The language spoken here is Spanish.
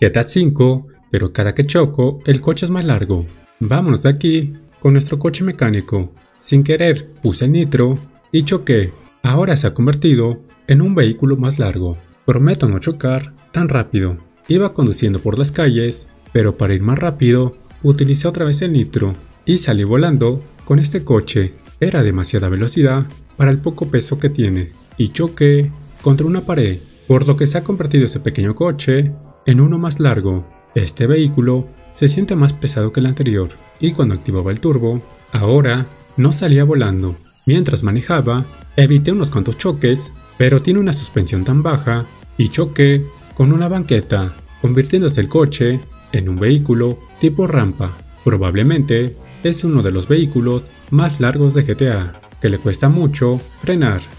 GTA V, pero cada que choco, el coche es más largo. Vámonos de aquí con nuestro coche mecánico. Sin querer, puse nitro y choqué. Ahora se ha convertido en un vehículo más largo. Prometo no chocar tan rápido. Iba conduciendo por las calles, pero para ir más rápido, utilicé otra vez el nitro y salí volando con este coche. Era demasiada velocidad para el poco peso que tiene y choqué contra una pared, por lo que se ha convertido ese pequeño coche en uno más largo. Este vehículo se siente más pesado que el anterior y cuando activaba el turbo, ahora no salía volando. Mientras manejaba, evité unos cuantos choques, pero tiene una suspensión tan baja y choqué con una banqueta, convirtiéndose el coche en un vehículo tipo rampa. Probablemente es uno de los vehículos más largos de GTA, que le cuesta mucho frenar.